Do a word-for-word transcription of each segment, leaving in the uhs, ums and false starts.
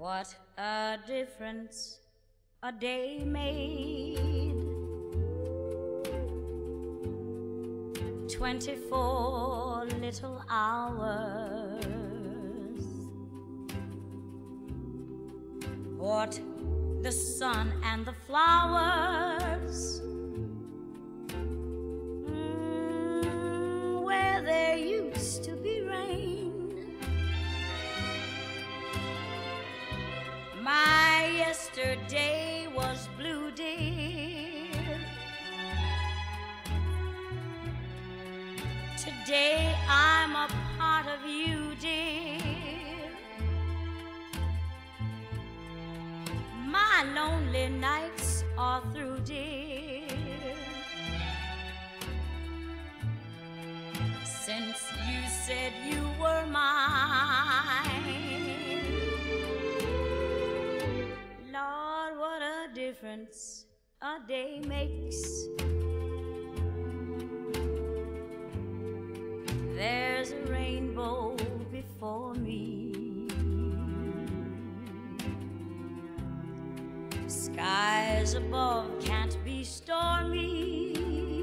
What a difference a day made. Twenty-four little hours. What the sun and the flowers, mm, where there used to be rain. My yesterday was blue, dear. Today I'm a part of you, dear. My lonely nights are through, dear. Since you said you were mine, Lord, what a difference a day makes. There's a rainbow before me. Skies above can't be stormy.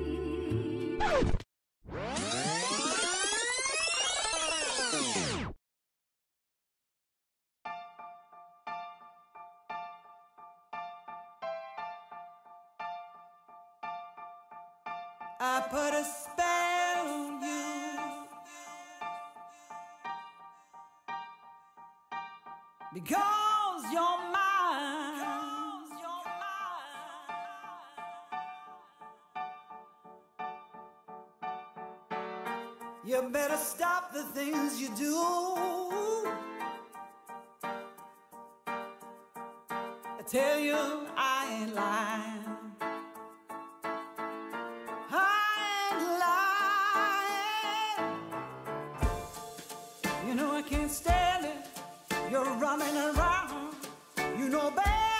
I put a spell on you. Because you're mine, you're mine. You better stop the things you do. I tell you I ain't lying. I ain't lying. You know I can't stand it. You're running around, you know, baby.